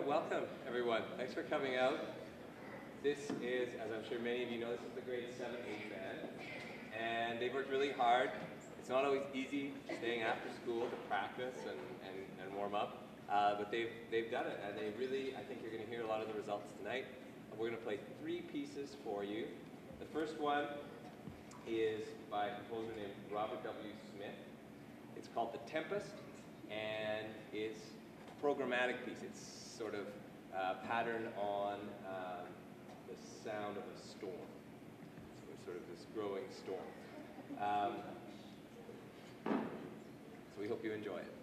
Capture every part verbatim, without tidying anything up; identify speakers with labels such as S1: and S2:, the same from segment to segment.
S1: welcome everyone. Thanks for coming out. This is, as I'm sure many of you know, this is the grade seven eight band, and they've worked really hard. It's not always easy staying after school to practice and, and, and warm up, uh, but they've, they've done it, and they really, I think you're going to hear a lot of the results tonight. We're going to play three pieces for you. The first one is by a composer named Robert W. Smith. It's called The Tempest, and it's a programmatic piece. It's sort of uh, patterned on um, the sound of a storm, so sort of this growing storm. Um, so we hope you enjoy it.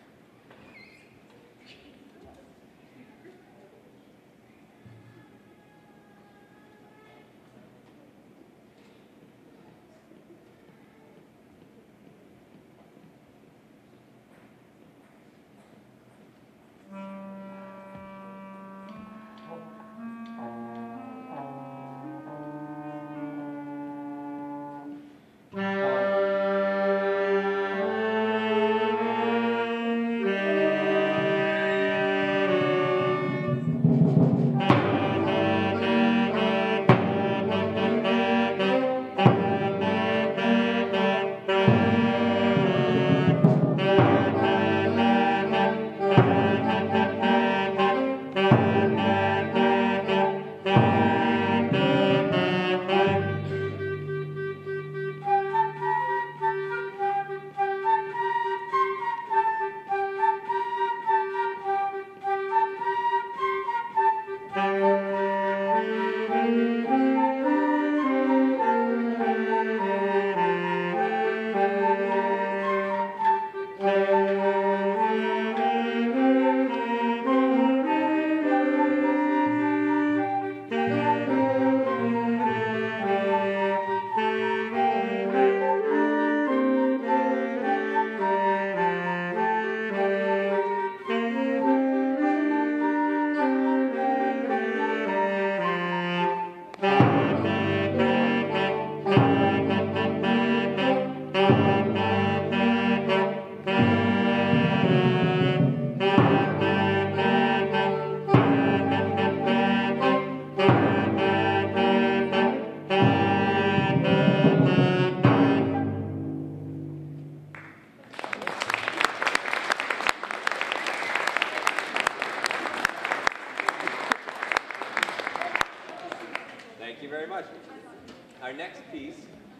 S1: Thank you very much. Our next piece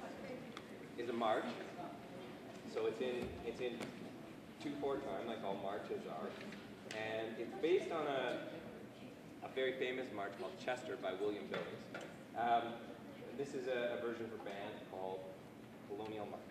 S1: is a march. So it's in it's in two four time, like all marches are, and it's based on a a very famous march called Chester by William Billings. Um, this is a, a version for band called Colonial March.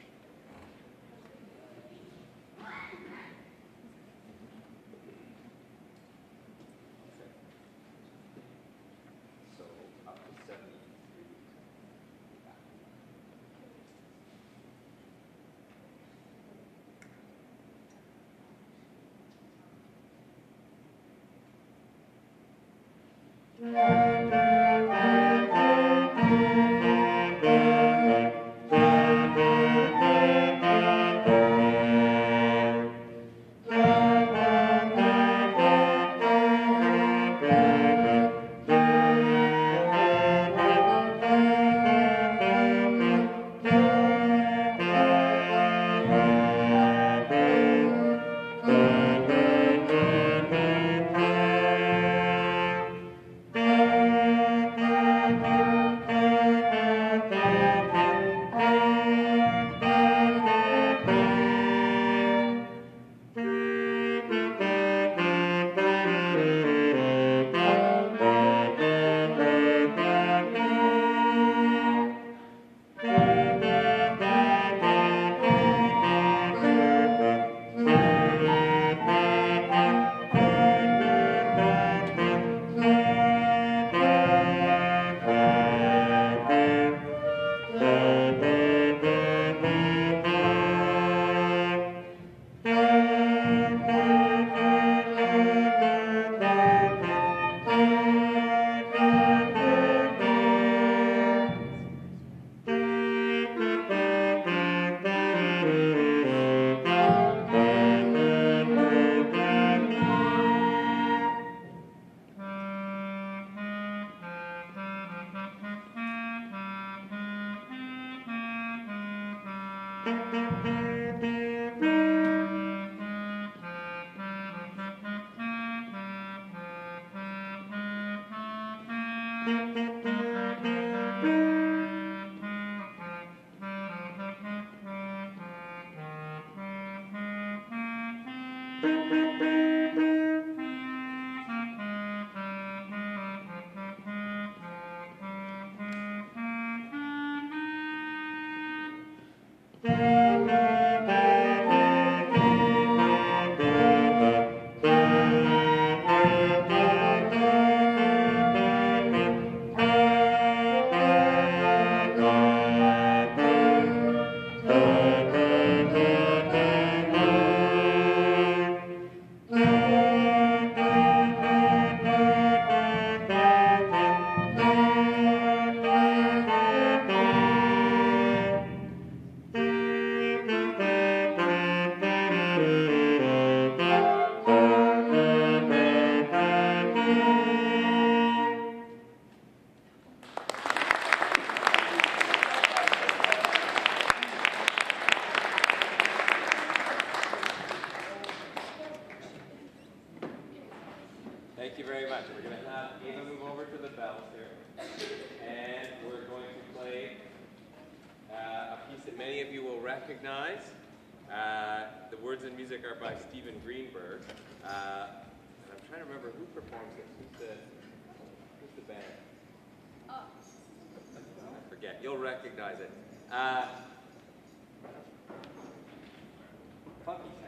S2: Thank you.
S1: Thank you very much. We're going to have Ava move over to the bells here. And we're going to play uh, a piece that many of you will recognize. Uh, the words and music are by Stephen Greenberg. Uh, and I'm trying to remember who performs this. Who's the, who's the band? Oh. I forget. You'll recognize it. Uh, Funky Town.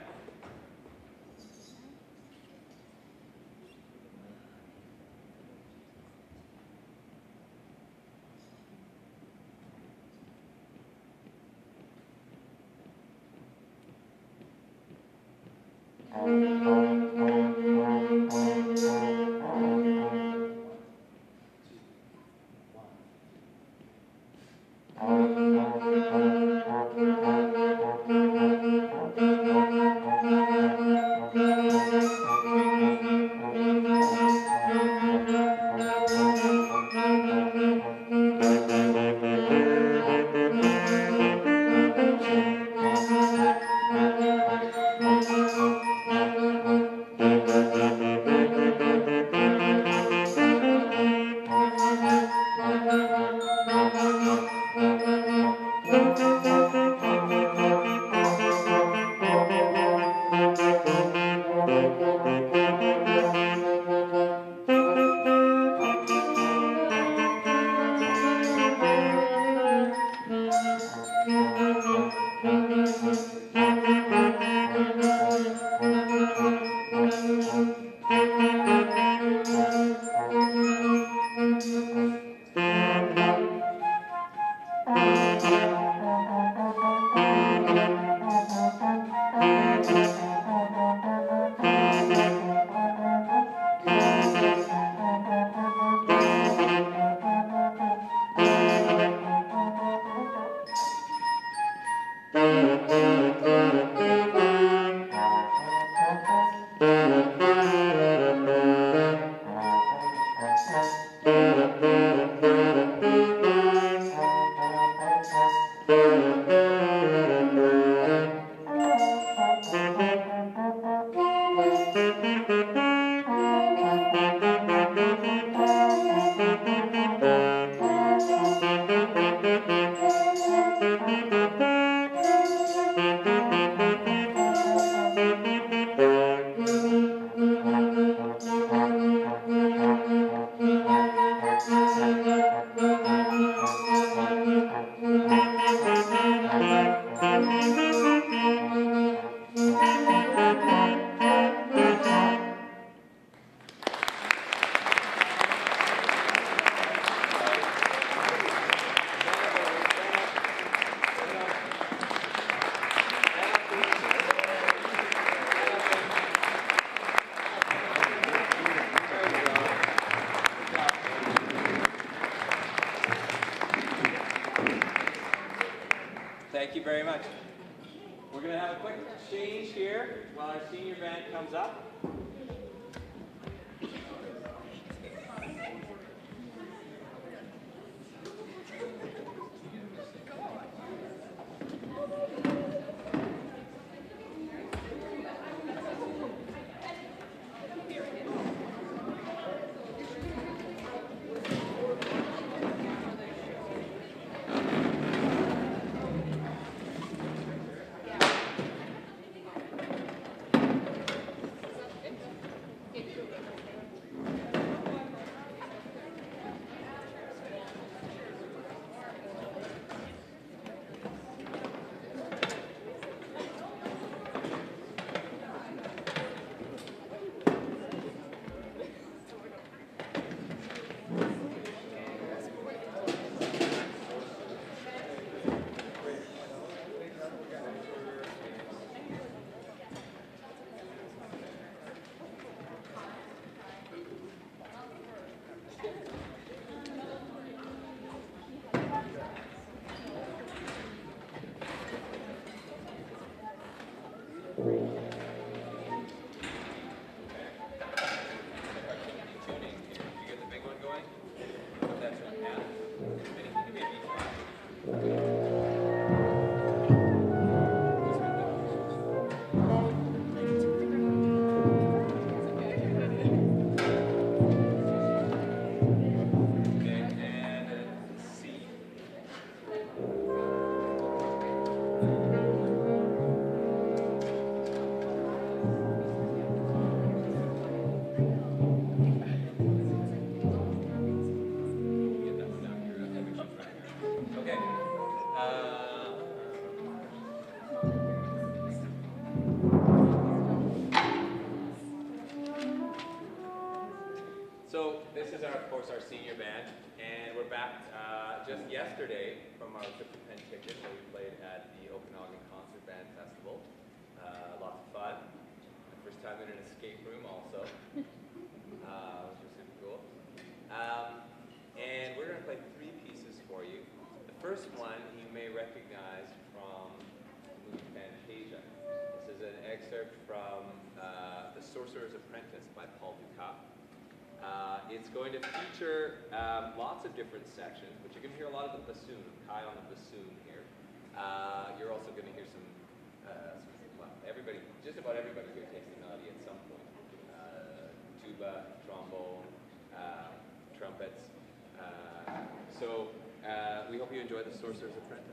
S1: Thank you very much. We're going to have a quick change here while our senior band comes up. So this is, our, of course, our senior band, and we're back uh, just yesterday from our trip to Penticton, where we played at the Okanagan Concert Band Festival. Uh, lots of fun. My first time in an escape room also, uh, which was super cool. Um, and we're going to play three pieces for you. The first one you may recognize from the movie Fantasia. This is an excerpt from uh, The Sorcerer's Apprentice by Paul Dukas. Uh, it's going to feature um, lots of different sections, but you're going to hear a lot of the bassoon, Kai on the bassoon here. Uh, you're also going to hear some, uh, some, well, everybody, just about everybody here takes the melody at some point. Uh, tuba, trombone, uh, trumpets. Uh, so uh, we hope you enjoy The Sorcerer's Apprentice.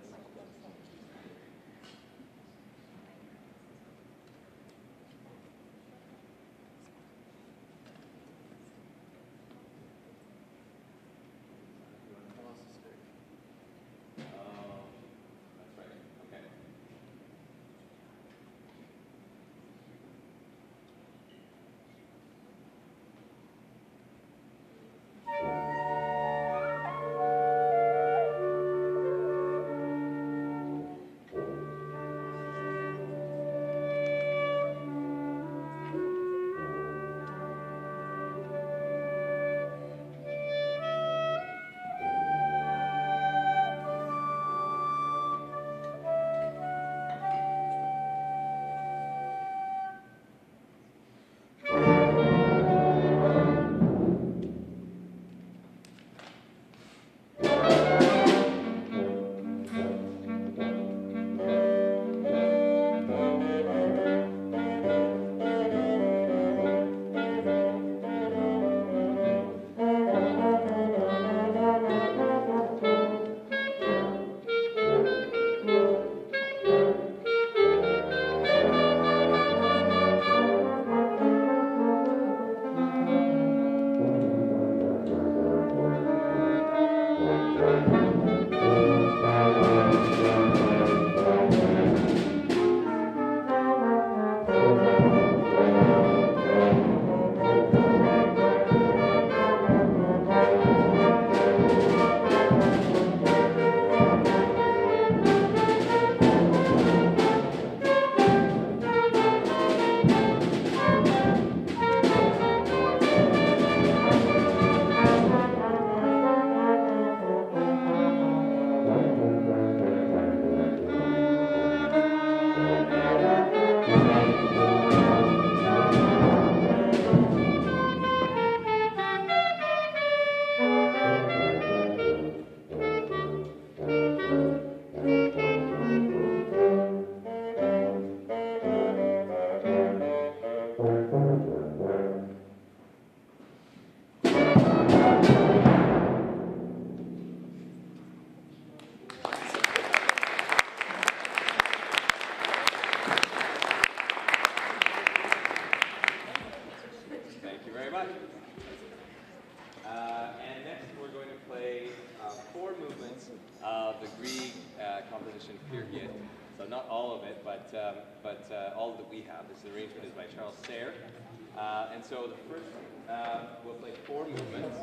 S2: Period. So not all of it, but um, but uh, all that we have. This arrangement is by Charles Sayre. Uh, and so the first, uh, we'll play four movements,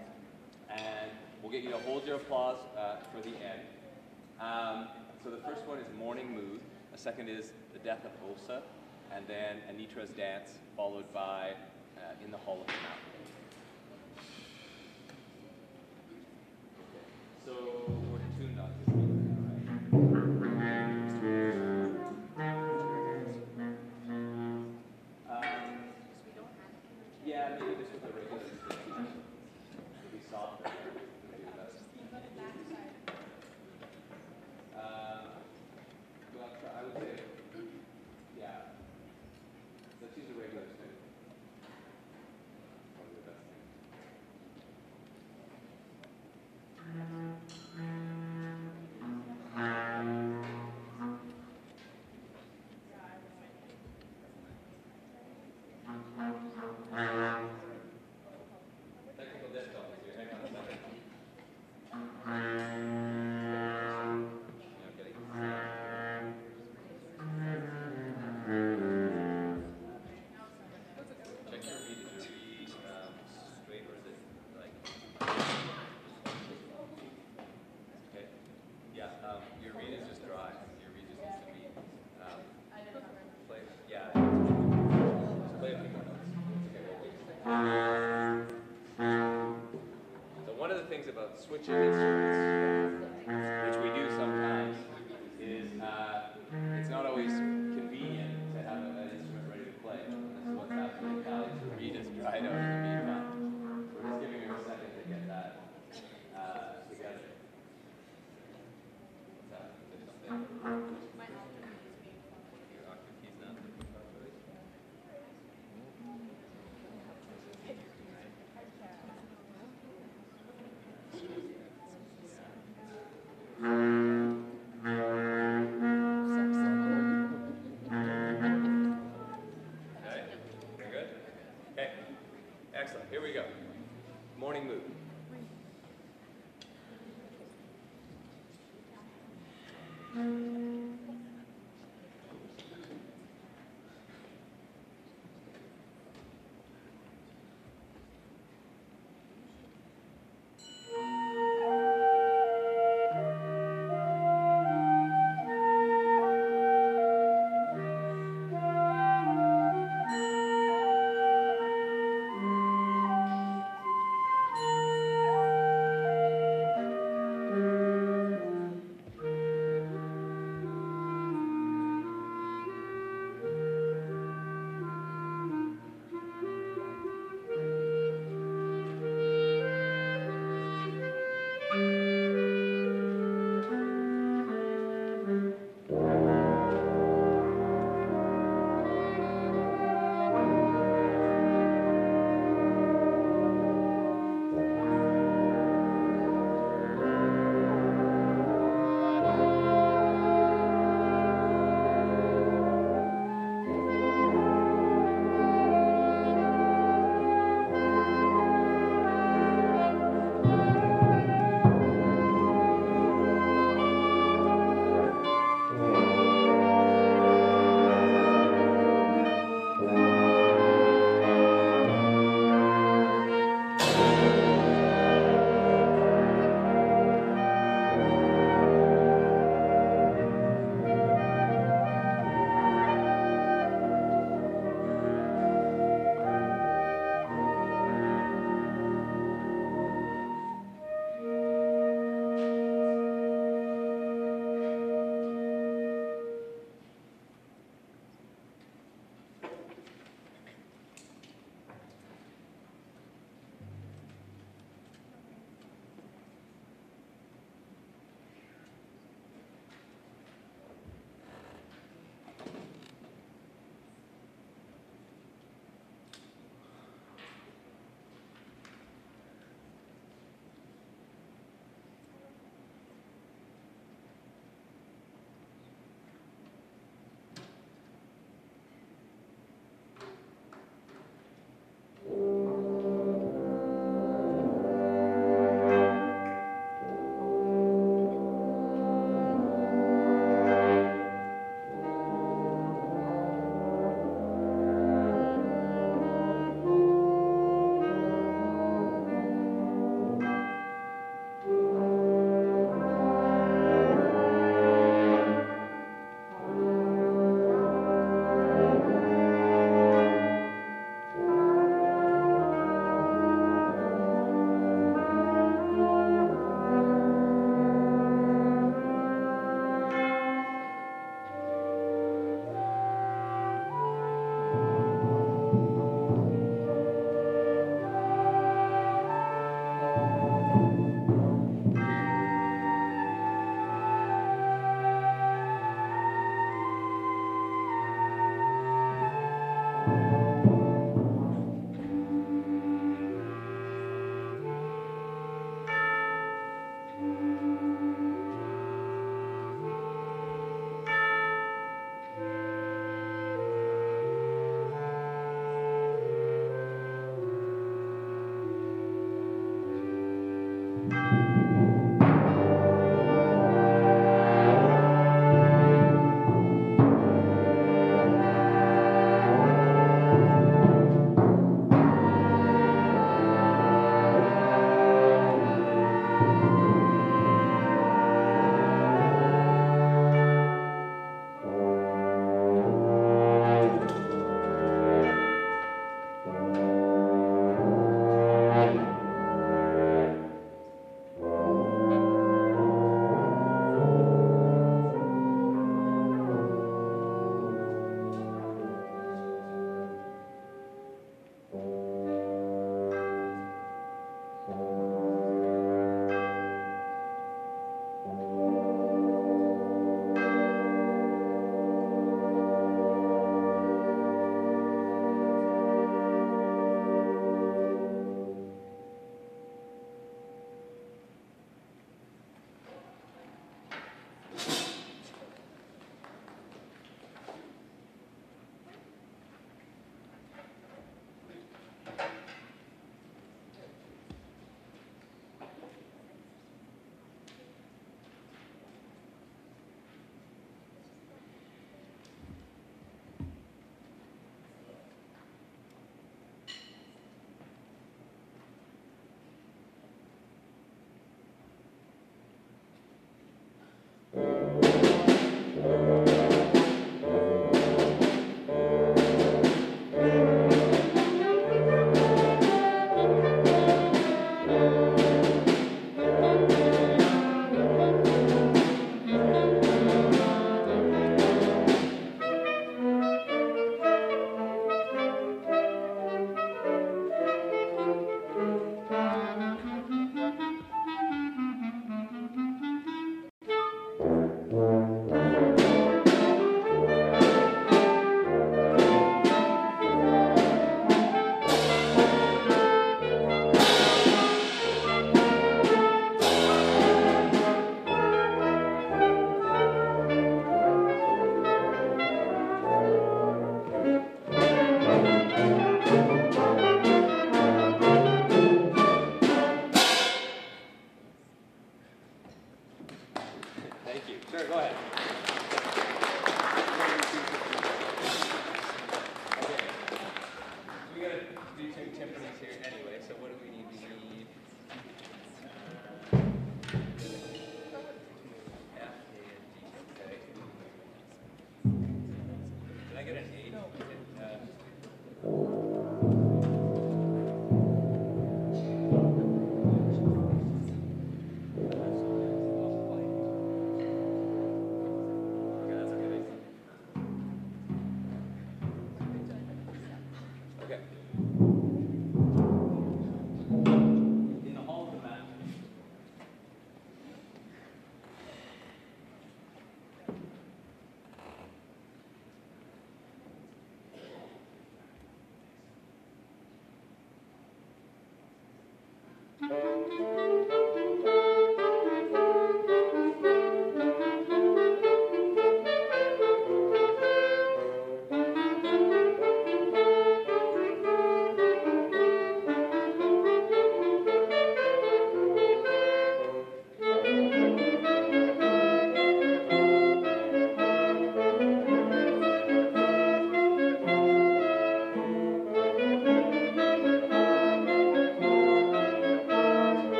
S2: and we'll get you to hold your applause uh, for the end. Um, so the first one is Morning Mood. The second is The Death of Ossa, and then Anitra's Dance, followed by uh, In the Hall of the Mountain. So we're tuned on this music, all right? Um, yeah, maybe this was a regular string. It'll be softer. Um, well, I would say, yeah. Let's use a regular string. Probably the best thing. Technical difficulties here. Hang on a second. things about switching instruments, which we do sometimes, is uh, it's not always convenient to have an instrument ready to play. And this is what's happening. Callie's reed has dried out in the meantime. So we're just giving her a second to get that uh, together. What's that? Is there something? Your octave keys not working properly? Okay, very good. Okay, excellent. Here we go. Morning mood.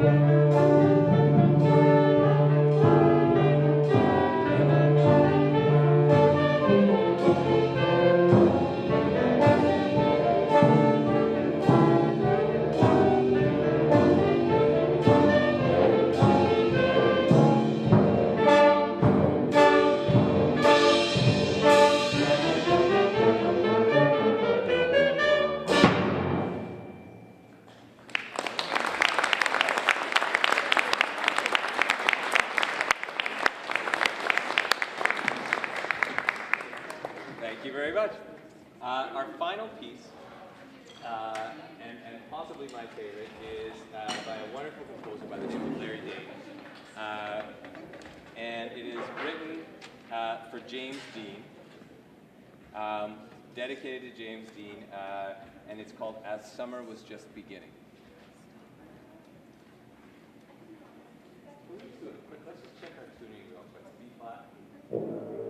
S2: Thank you very much. Uh, our final piece, uh, and, and possibly my favorite, is uh, by a wonderful composer by the name of Larry Day. Uh, and it is written uh, for James Dean, um, dedicated to James Dean, uh, and it's called As Summer Was Just Beginning. Let's do it quick. Let's just check our tuning real quick. B flat.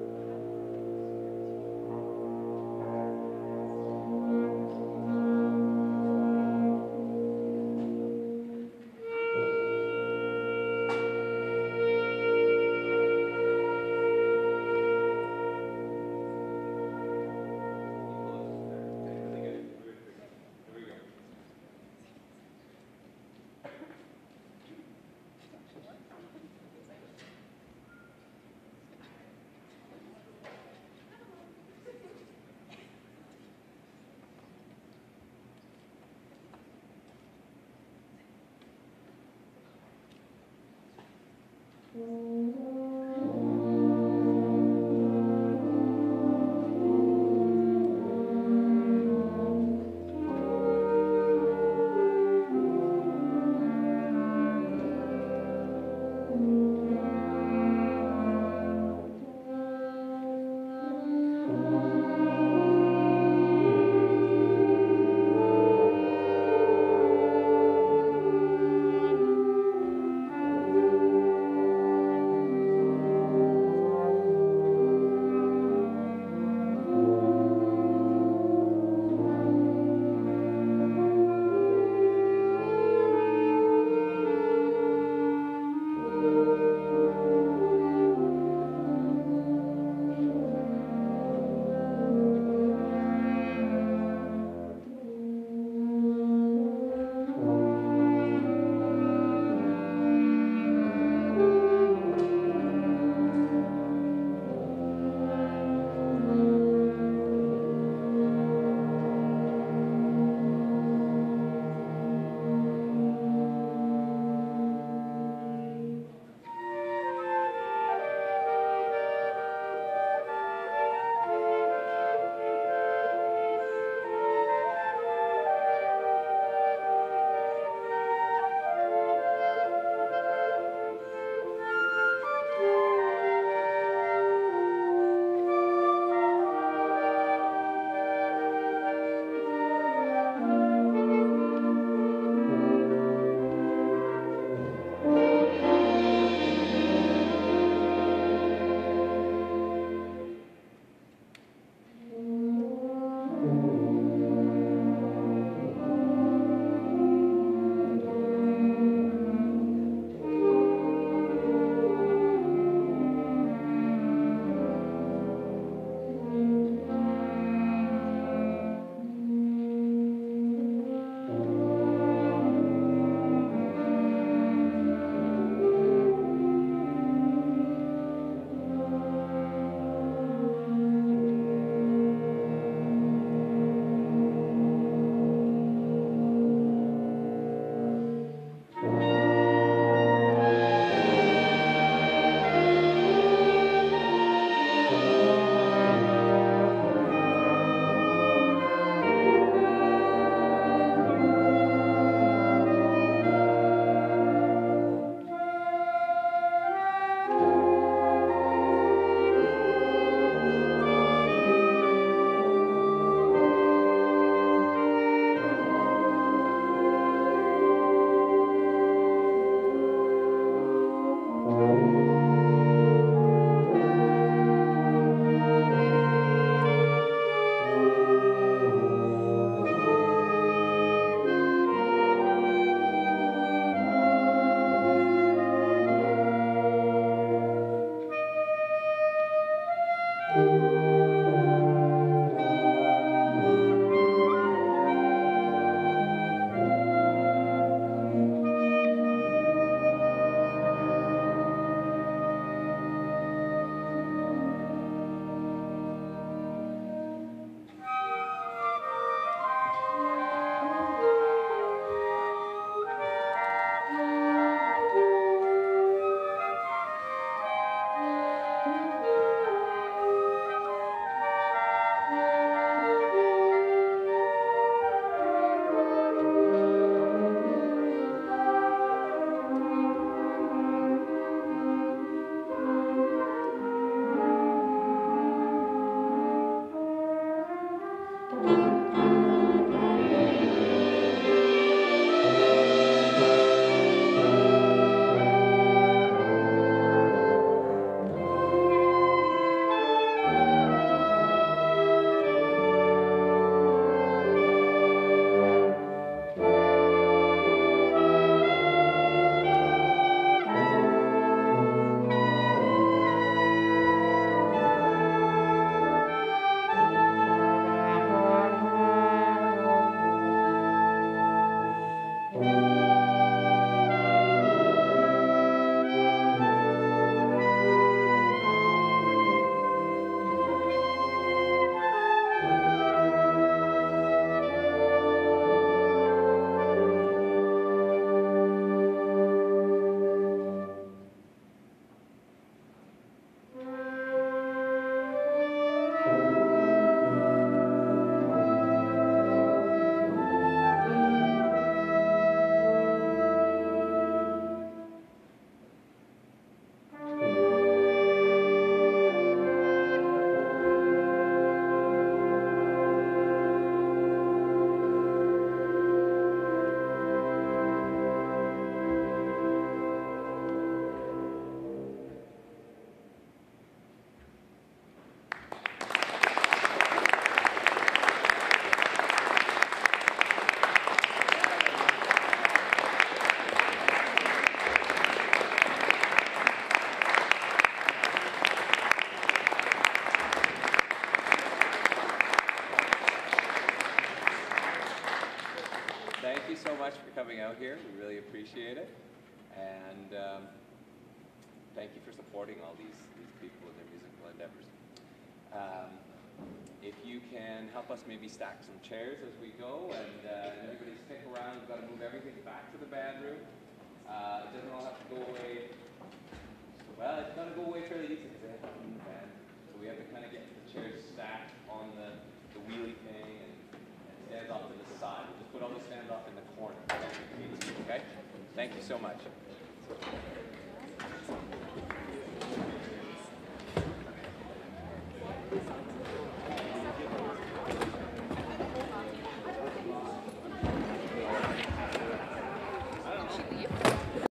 S2: thank you so much for coming out here. We really appreciate it. And um, thank you for supporting all these, these people in their musical endeavors. Um, if you can help us maybe stack some chairs as we go, and, uh, and everybody stick around. We've got to move everything back to the band room. Uh, it doesn't all have to go away. Well, it's going to go away fairly easy because they have to move the band. So we have to kind of get the chairs stacked on the, the wheelie thing and, and stand off to the side. We'll just put all the stands off in the corner. Okay? Thank you so much.